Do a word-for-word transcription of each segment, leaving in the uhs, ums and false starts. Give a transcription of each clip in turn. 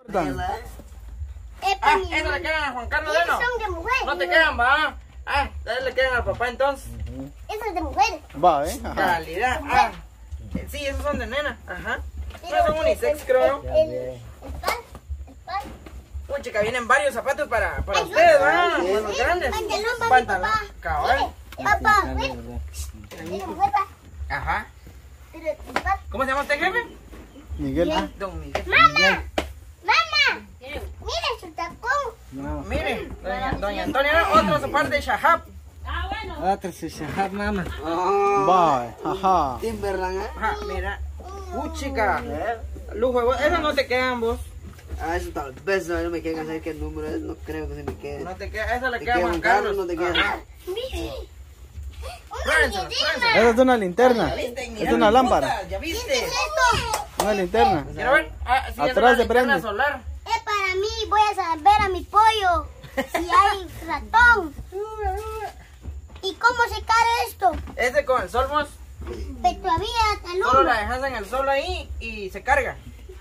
Ah, eso le quedan a Juan Carlos de no. Son de mujer. No te quedan, va. Ah, dale, le quedan al papá entonces. Eso es de mujer. Va, eh. Ajá. Calidad. Ah, eh, sí, esos son de nena. Ajá. No son unisex, creo. El, el, el pan, el pan. Uy, chica, vienen varios zapatos para, para ustedes, ¿verdad? Para los grandes. Pantalón para mi Pantalón, papá. cabal. Papá, ven. Mira, mujer, va. Ajá. Pero el pan. ¿Cómo se llama usted, jefe? Miguel. Ah, don Miguel. ¡Mamá! ¡Mamá! Mira su tacón. Mire, doña, doña Antonia, otro soporte de Shahab. Otro se shahab, mamá. Va, ajá. Timberland, ¿eh? Ajá, mira. Uy, chica. Lujo, esos no te quedan vos. Ah, eso tal vez no me quedan saber qué número es, no creo que se me quede. No te queda, esa le ¿Te queda a queda Juan un carro? Carlos. No te queda. Ajá. Mira. Pruébenselos, pruébenselos. Esa es una linterna. ¿Viste? Es Mira, una mi lámpara. puta, ¿ya viste? Esto Una linterna. Quiero ver. Ah, sí, es Atrás una se linterna prende. solar. es para mí. Voy a saber a mi pollo si hay ratón. ¿Y cómo se carga esto? Este con el sol, vos. Pero todavía Solo alumbra. la dejas en el sol ahí y se carga.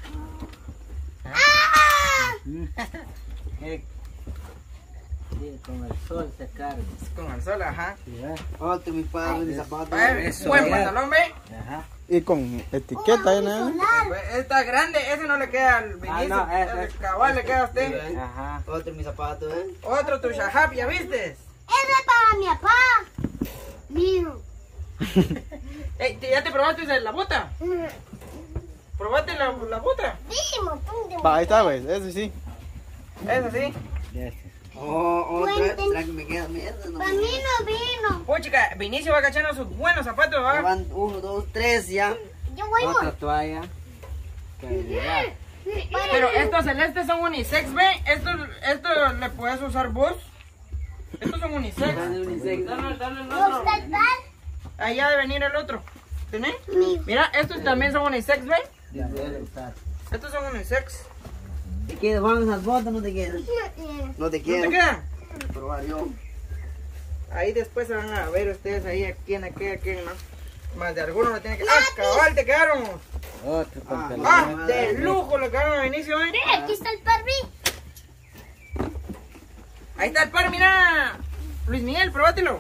¡Ah! Eh, sí, con el sol se carga. Con el sol, ajá. Sí, ¿eh? Otro, mi padre, mis zapatos. A ver, Eso, buen ya. pantalón, ve. Ajá. Y con etiqueta, ¿eh? ¿no? Solar. Está grande, ese no le queda al Ah, Vinicio. no, ese- el cabal le queda a usted. Sí, ¿eh? Ajá. Otro, mis zapatos, ¿eh? Otro tu Shahab, ¿ya viste? Ese es para mi papá. Mío. Ey, ¿te- ¿ya te probaste la bota? ¿Probaste la, la bota? Dije montón de Va, ahí está, güey. Ese sí. Es así. Oh, otro, ¿eh? Cuenten. ¿Será que me queda mierda? No Para me mí queda. no vino. Pues chica, Vinicio va cachando sus buenos zapatos, Ya ¿va? van uno, dos, tres ya. Yo voy Otra muy. toalla. Calidad. Pero estos celestes son unisex, ¿ve? Estos, estos le puedes usar vos. Estos son unisex. Dale unisex. Dale, dale el ¿Me otro. gusta el pan? Allá debe venir el otro. ¿Tenés? Mi. Mira, estos también son unisex, ¿ve? Dale usar. Estos son unisex. ¿Te quedas, Juan, esas botas? No te quedan. No te ¿No quedan. te quedan? Probar yo. Ahí después se van a ver ustedes ahí a quién, a quién, a quién, ¿no? Más de alguno le tiene que... ¡Ah, cabal, te quedaron! Otro pantalón. ¡Ah, de lujo le quedaron a Vinicio, ¿eh? Mira, aquí está el Barbie. Ahí está el par, mira. Luis Miguel, probátelo.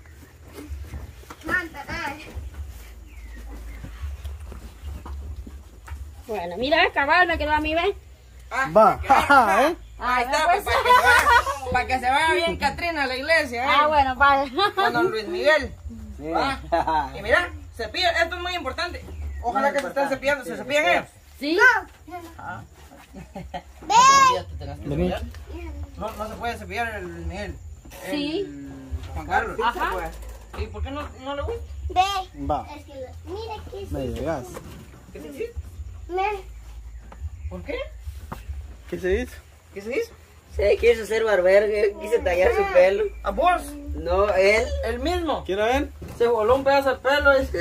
Bueno, mira, cabal, me quedó a mí, ¿ven? Ah, Va, que vaya, jaja, ¿eh? Ahí está, pues. pues, para, que se vaya, para que se vaya bien Catrina a la iglesia, ¿eh? Ah, bueno, vale. Con don Luis Miguel. Sí. Va. Y mira, cepilla, esto es muy importante. Ojalá que se estén cepillando, ¿se cepillan ellos? Sí. Vení. No, no se puede cepillar el Luis Miguel. El Sí. Juan Carlos. Sí se Ajá. puede. ¿Y por qué no, no le gusta? Ve. Va. Es que lo- mira aquí. Me llegas. ¿Qué se dice? Me. ¿Por qué? ¿Qué se hizo? ¿Qué se dice? Sí, quiso ser barbero, quise tallar su pelo. ¿A vos? No, él El mismo. ¿Quiero ver? Se voló un pedazo de pelo. ¿eh?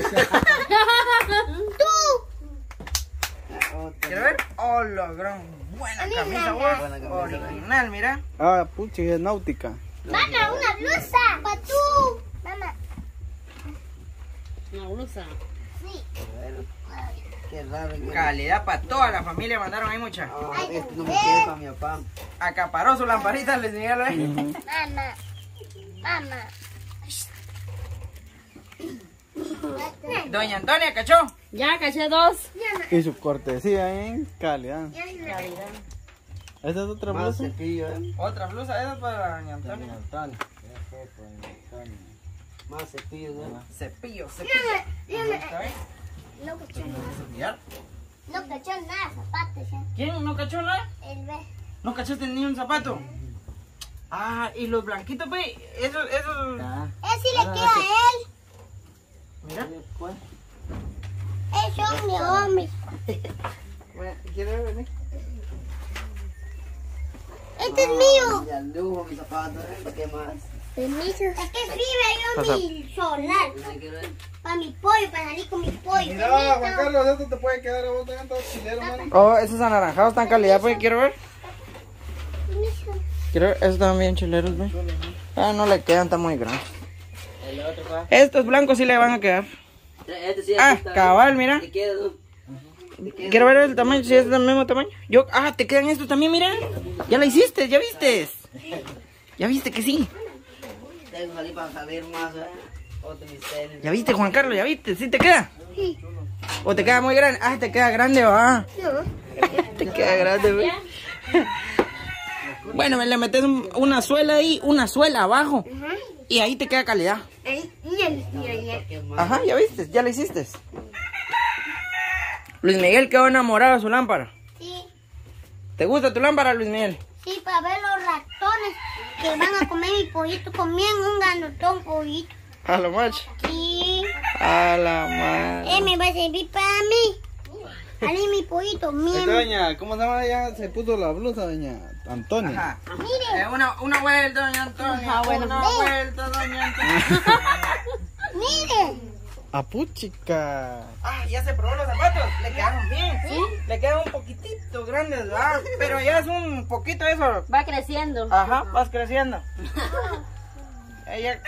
Tú. ¿Quieres ver? Oh, la gran buena camisa, vos. Buena camisa. Original, mira. Ah, puchi, es náutica. Mamá, una blusa. Pa' tú. Mamá. Una blusa. Sí. Qué raro. que- Calidad para toda la familia, mandaron ahí mucha. Ah, este no me queda para mi papá. Acaparó su lamparita, les Miguel, ¿eh? Mamá. Mamá. Doña Antonia, ¿cachó? Ya caché dos. Y su cortesía, ¿eh? Calidad. Calidad. ¿Esta es otra Más blusa? cepillo, ¿eh? Otra blusa, esa es para Doña Antonia. Más cepillo, ¿no? Cepillo, cepillo. ¿Está bien? No cachó nada. ¿Cepillar? No cachó nada, zapatos. ¿eh? ¿Quién no cachó nada? El ve. ¿No cachaste ni un zapato? Ah, y los blanquitos, ve, esos, esos... Ah, Ese sí le queda a él. Mira. ¿cuál? Esos son de hombres. Bueno, ¿quieres venir? Este es mío. Ya lujo mis zapatos, ¿eh? ¿Qué más? Permiso. Es que escribe yo mi solar. No sé qué ver. Para mi pollo, para salir con mi pollo. Mira, Juan Permiso. Carlos, esto te puede quedar a vos también todo chilero, mano. Oh, esos anaranjados están calidad, pues, quiero ver. Permiso. Quiero ver, esos están bien chileros, ve. Ah, no le quedan, están muy grandes. El otro, ¿cuál? Estos blancos sí le van a quedar. Este sí, Ah, aquí está. cabal, mira. ¿Te queda, no? Quiero ver el tamaño, si es del mismo tamaño. Yo, ah, te quedan estos también, mira. Ya la hiciste, ya viste. Ya viste que sí. Tengo que salir para saber más, ¿eh? Otro misterio. Ya viste, Juan Carlos, ya viste. ¿Sí te queda? ¿O te queda muy grande? Ah, te queda grande, va. Te queda grande, güey. Bueno, le metes un- una suela ahí, una suela abajo. Y ahí te queda calidad. Ajá, ya viste, ya la hiciste. Luis Miguel quedó enamorado de su lámpara. Sí, ¿Te gusta tu lámpara, Luis Miguel? sí, para ver los ratones que van a comer mi pollito. Comían un ganotón pollito. A lo macho. Sí, A la madre. eh, me va a servir para mí. Ali mi pollito, mi Esta doña, ¿cómo se llama ella? Se puso la blusa, doña Antonia. Ajá. Mire, Eh, una, una vuelta, doña Antonia. Ah, bueno. Una vuelta, doña Antonia. mire. Apuchica. Ah, ya se probó los zapatos. Le quedaron bien. ¿Sí? Le quedan un poquitito grandes, ¿verdad? Pero ya es un poquito eso. Va creciendo. Ajá, vas creciendo. Ella.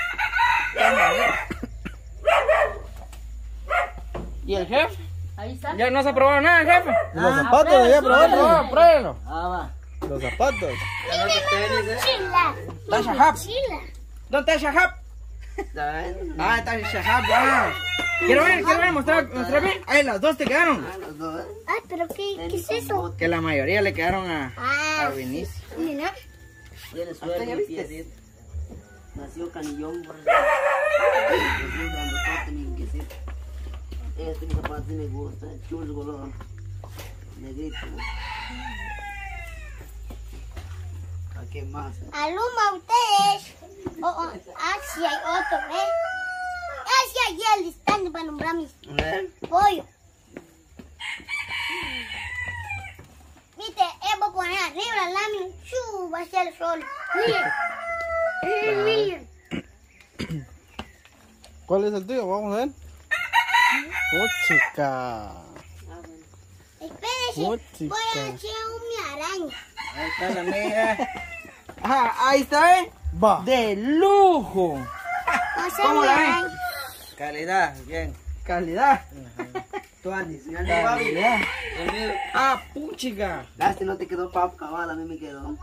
¿Y el jefe? Ahí está. Ya no se ha probado nada, el jefe. Los zapatos, ya probarlo. No, pruébelo. Ah, va. Los zapatos. Ya no te tenis, ¿eh? Chila. Tasha Hub. Chila. ¿Dónde está Shahab? ¿Saben? Ah, está Shahab, ah. Quiero ver, quiero ver, mostrar, mostrar bien. Ay, las dos te quedaron. Ah, los dos, ¿eh? Ay, pero ¿qué, qué es eso? Que la mayoría le quedaron a, a Ah, Vinicio. mira. Tiene ¿ya suerte, mi viste? piecito. Nació canillón, por eso. Nació grandotote, mi piecito. Este mi zapato sí me gusta, chulo color. Negrito. ¿A qué más? eh? Aluma ustedes. Oh, oh, ah, sí hay otro, ¿eh? Ah, sí hay el listando para nombrar mis ¿Eh? pollos. Viste, eh, voy a poner arriba la lámina. Chu, va a ser el sol. Miren. Eh, miren. ¿Cuál es el tuyo? Vamos a ver. Apuchica. Espérense, Puchica. voy a echar un mi araña. Ahí está la mía. Ajá, ahí está, ¿eh? Va. De lujo. No sé ¿Cómo mi la ven? araña. Calidad, bien. Calidad. Tú andes, ya no va bien. Calidad. El mío. Ah, puchica. Este no te quedó pap cabal, a mí me quedó.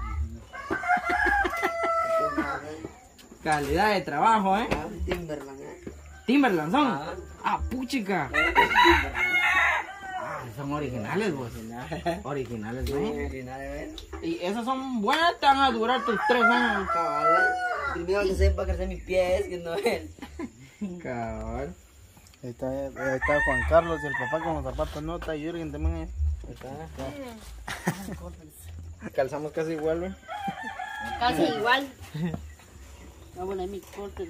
Calidad de trabajo, ¿eh? Ah, Timberland, ¿eh? Timberland son. Ah. Ah, puchica. Timberland. Ah, son originales, vos. Originales, Sí, ¿no? original, ¿eh? Y esos son buenas, te van a durar tus tres años. Cabal, ¿eh? Primero que sepa crecer mis pies, que no él. Cabal. Ahí está, ahí está Juan Carlos y el papá con los zapatos. No, está Jürgen también. ahí. Calzamos casi igual, ¿eh? Casi igual. Ah, bueno, ahí mi corte.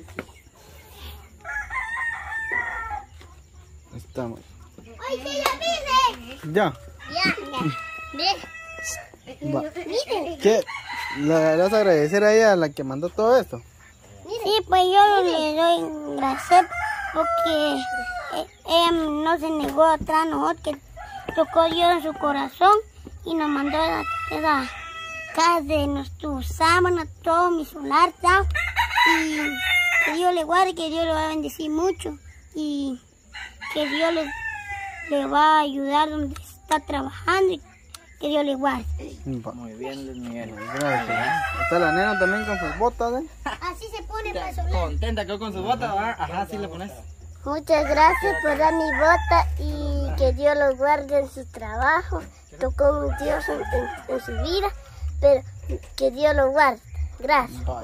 Ahí estamos. ¡Ay, sí, ya vine! Ya. Ya, ya. Va. Miren. ¿Qué? ¿Le le vas a agradecer a ella, a la que mandó todo esto? Sí, pues yo le doy gracias porque eh, ella no se negó atrás a nosotros, que tocó Dios en su corazón y nos mandó esa, esa caja de nuestro sábana, todo mi solar, ¿sabes? Y que Dios le guarde, que Dios le va a bendecir mucho y que Dios le, le va a ayudar donde está trabajando y que Dios le guarde. Va. Muy bien, Luis Miguel. Gracias. Ahí está la nena también con sus botas, ¿eh? Así se pone para solar. Contenta quedó con su bota, ¿verdad? Ajá, sí le pones. Muchas gracias por dar mi bota y que Dios lo guarde en su trabajo. Tocó un Dios en, en- en su vida, pero que Dios lo guarde. Gracias. Va,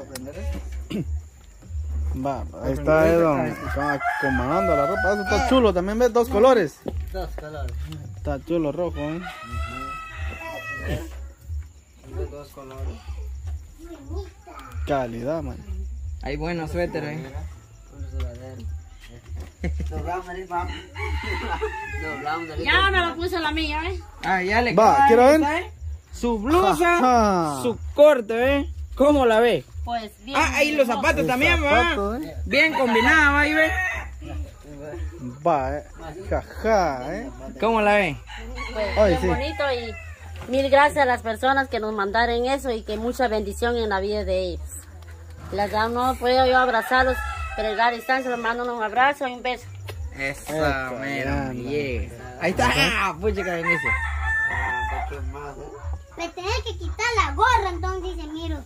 va, ahí está Edon, comandando la ropa. Eso está chulo, también ves dos colores. Dos colores. Está chulo rojo, ¿eh? Dos colores. Calidad, man. Hay buenos suéteres, ¿eh? Un sudadero. Doblamos el pap. Doblamos el Ya me lo puse la mía, ¿eh? Ah, ya le Va, queda, quiero ver. ¿está, eh? Su blusa, Ja, ja. su corte, ¿eh? ¿Cómo la ve? Pues bien. Ah, ahí los zapatos El también, zapato, ¿va? ¿eh? Bien combinada, ¿va? Ahí ve. Va, eh. Jaja, ¿eh? ¿Cómo la ve? Pues Ay, bien sí. bonito y mil gracias a las personas que nos mandaron eso y que mucha bendición en la vida de ellos. Les da, no puedo yo abrazarlos, pero a la distancia les mando un abrazo y un beso. Esa, Eso, mera, anda. yeah. Ahí está. Ah, pues chica, en ese. Ah, ¿qué más, eh? Me tenés que quitar la gorra, entonces dice, miro.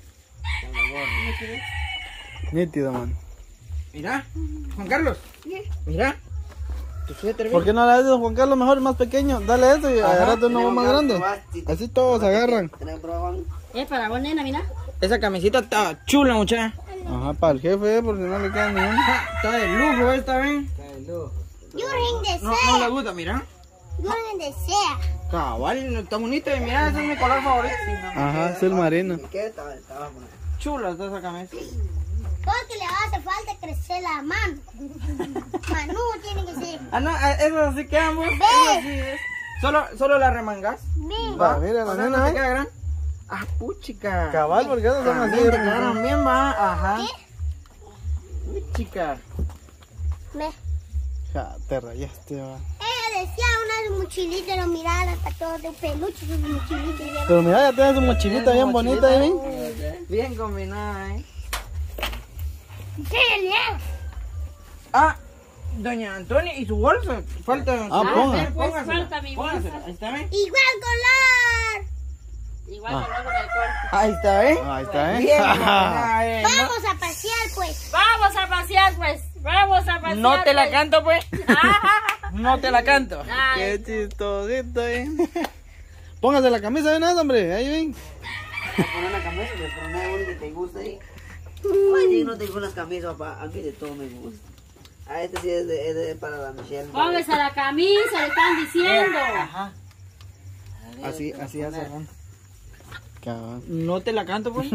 Nítido, man. Mira, Juan Carlos. Mira. Tu suéter, ¿Por qué no le das Juan Carlos mejor más pequeño? Dale eso y agarrate uno más grande. Así todos agarran. ¿Tenés prueba, Juan? Es para vos, nena, mira. Esa camiseta está chula, muchacha. Ajá, para el jefe, porque no le queda ni uno. Está de lujo esta, ¿ven? Jurgen No, no desea. le gusta, mira. Jurgen desea. Cabal, está bonito. Y mira, ese es mi color favorito. Ajá, es el marino. ¿Qué tal? Estaba por ahí. Chula está esa camisa. Porque le hace falta crecer la mano. Manu tiene que ser. Ah, no, eh, eso así queda, amor. Eso así es. Solo, solo la remangas. Ven. Va, mira la O sea, nena, no te ¿eh? queda gran. Ah, puchica. Cabal, porque esos son así. También te quedaron bien, va. Ajá. Puchica. Ve. Ja, te rayaste, va. Ella decía unas mochilitas, lo miraba hasta todos de peluche, sus mochilitas. y Pero mira, ya tienes su mochilita bien bonita, ¿eh? Bien, bien combinada, eh. ¿Qué le hace? Ah, doña Antonia y su bolsa. Falta. Ah, ponga. Pues Póngasela, falta mi póngasela. bolsa. Ahí está, ¿ven? Igual color. Igual Ah. color del cuerpo. Ahí está, ¿ven? Ahí está, ¿eh? Bien combinada, eh. No- Vamos a pasear, pues. Vamos a pasear, pues. Vamos a pasear. No te la pues. canto, pues. No te la canto. Ay, Qué chistosito, ¿eh? Póngase la camisa de una vez, hombre. Ahí ven. Voy a poner una camisa, pero no hay una que te guste ahí. Ay, sí, no tengo unas camisas, papá. A mí de todo me gusta. Ah, este sí es, de, es de- para la Michelle. póngase la camisa, le están diciendo. Ajá. Así, así hace Ron. Cabal. No te la canto, pues.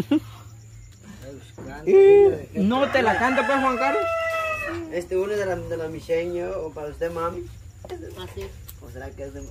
No te la canto, pues, Juan Carlos. Este uno es de la, de la Michelle, o para usted, mami. Así. ¿O será que es de,